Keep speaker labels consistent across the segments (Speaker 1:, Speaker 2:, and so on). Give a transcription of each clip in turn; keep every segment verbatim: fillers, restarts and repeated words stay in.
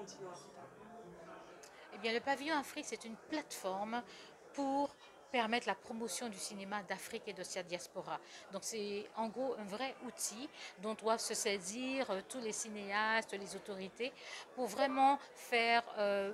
Speaker 1: continent africain?
Speaker 2: Eh bien, le pavillon Afrique, c'est une plateforme pour permettre la promotion du cinéma d'Afrique et de sa diaspora. Donc c'est en gros un vrai outil dont doivent se saisir euh, tous les cinéastes, les autorités, pour vraiment faire euh,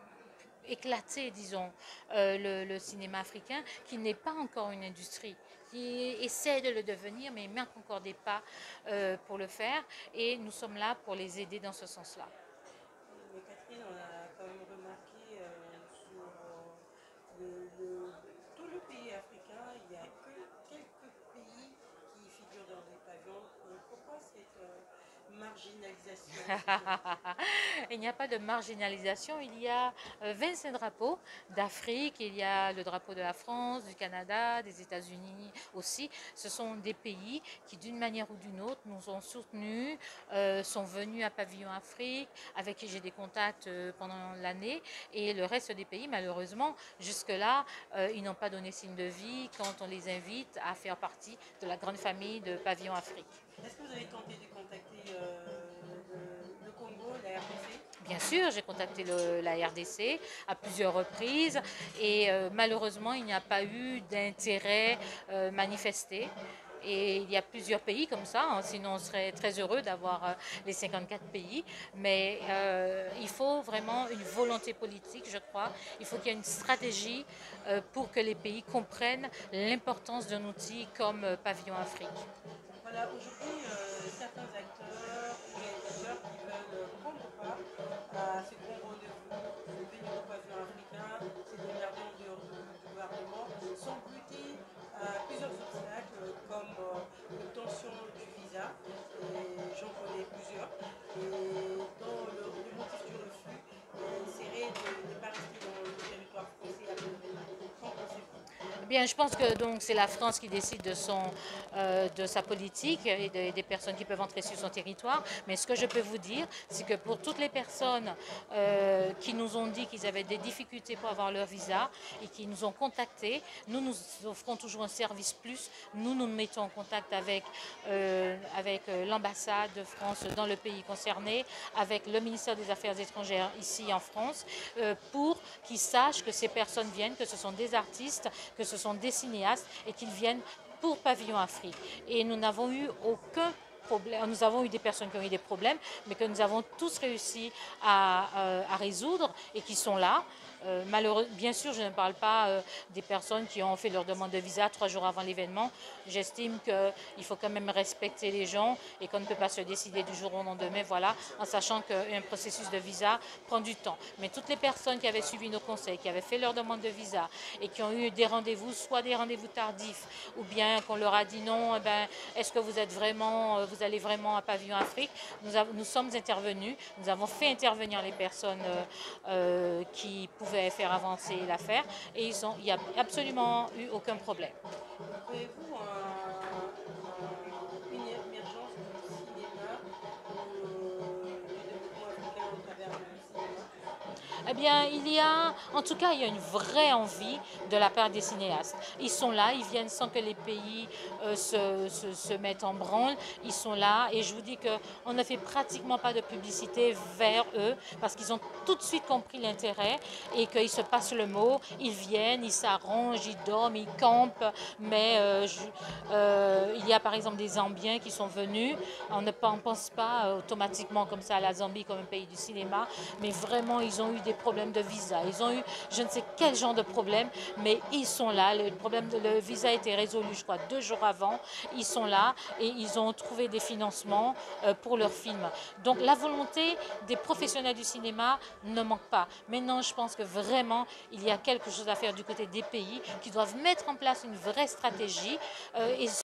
Speaker 2: éclater, disons, euh, le, le cinéma africain, qui n'est pas encore une industrie, qui essaie de le devenir, mais il manque encore des pas euh, pour le faire, et nous sommes là pour les aider dans ce sens-là.
Speaker 1: Mais Catherine, on a quand même remarqué euh, sur euh, le, le- tout le pays africain, il n'y a que quelques pays qui figurent dans des pavillons. Euh, Pourquoi cette euh, marginalisation, si je puis dire?
Speaker 2: Il n'y a pas de marginalisation, il y a euh, vingt-cinq drapeaux d'Afrique, il y a le drapeau de la France, du Canada, des États-Unis aussi. Ce sont des pays qui, d'une manière ou d'une autre, nous ont soutenus, euh, sont venus à Pavillon Afrique, avec qui j'ai des contacts euh, pendant l'année. Et le reste des pays, malheureusement, jusque-là, euh, ils n'ont pas donné signe de vie quand on les invite à faire partie de la grande famille de Pavillon Afrique.
Speaker 1: Est-ce que vous avez tenté de contacter euh, le, le Congo, la R D C?
Speaker 2: Bien sûr, j'ai contacté le- la R D C à plusieurs reprises et euh, malheureusement, il n'y a pas eu d'intérêt euh, manifesté. Et il y a plusieurs pays comme ça, hein, sinon on serait très heureux d'avoir euh, les cinquante-quatre pays. Mais euh, il faut vraiment une volonté politique, je crois. Il faut qu'il y ait une stratégie euh, pour que les pays comprennent l'importance d'un outil comme euh, Pavillon Afrique.
Speaker 1: Voilà, aujourd'hui, euh, certains acteurs, réalisateurs qui veulent euh, prendre part à ce grand rendez-vous, venir au pavillon africain, se démerder en dehors du, du gouvernement, sont butés à plusieurs obstacles comme euh, l'obtention du visa, et j'en connais plusieurs, et dont le, le motif du refus euh, serait de ne pas rester dans le territoire français après l'événement. Qu'en pensez-vous?
Speaker 2: Eh bien, je pense que donc c'est la France qui décide de son, euh, de sa politique et de- des personnes qui peuvent entrer sur son territoire. Mais ce que je peux vous dire, c'est que pour toutes les personnes euh, qui nous ont dit qu'ils avaient des difficultés pour avoir leur visa et qui nous ont contactés, nous nous offrons toujours un service plus. Nous nous mettons en contact avec euh, avec euh, l'ambassade de France dans le pays concerné, avec le ministère des Affaires étrangères ici en France, euh, pour qu'ils sachent que ces personnes viennent, que ce sont des artistes, que ce sont des cinéastes et qu'ils viennent pour Pavillon Afrique. Et nous n'avons eu aucun problème. Nous avons eu des personnes qui ont eu des problèmes, mais que nous avons tous réussi à, euh, à résoudre et qui sont là. Euh, malheureux, bien sûr, je ne parle pas euh, des personnes qui ont fait leur demande de visa trois jours avant l'événement. J'estime qu'il faut quand même respecter les gens et qu'on ne peut pas se décider du jour au lendemain, voilà, en sachant qu'un processus de visa prend du temps. Mais toutes les personnes qui avaient suivi nos conseils, qui avaient fait leur demande de visa et qui ont eu des rendez-vous, soit des rendez-vous tardifs, ou bien qu'on leur a dit non, eh ben, est-ce que vous êtes vraiment, euh, vous allez vraiment à Pavillon Afrique, nous, avons, nous sommes intervenus, nous avons fait intervenir les personnes euh, euh, qui pouvaient faire avancer l'affaire et ils ont, il n'y a absolument eu aucun problème.
Speaker 1: Voyez-vous un- un- une émergence du cinéma ou euh, du développement africain au travers du cinéma?
Speaker 2: Eh bien, il y a, en tout cas, il y a une vraie envie de la part des cinéastes. Ils sont là, ils viennent sans que les pays euh, se, se, se mettent en branle. Ils sont là et je vous dis qu'on ne fait pratiquement pas de publicité vers eux parce qu'ils ont tout de suite compris l'intérêt et qu'ils se passent le mot. Ils viennent, ils s'arrangent, ils dorment, ils campent. Mais euh, je, euh, il y a par exemple des Zambiens qui sont venus. On ne on pense pas euh, automatiquement comme ça à la Zambie comme un pays du cinéma, mais vraiment ils ont eu des problèmes de visa. Ils ont eu je ne sais quel genre de problème, mais ils sont là. Le problème de le visa a été résolu, je crois, deux jours avant. Ils sont là et ils ont trouvé des financements euh, pour leurs films. Donc la volonté des professionnels du cinéma ne manque pas. Maintenant, je pense que vraiment, il y a quelque chose à faire du côté des pays qui doivent mettre en place une vraie stratégie euh, et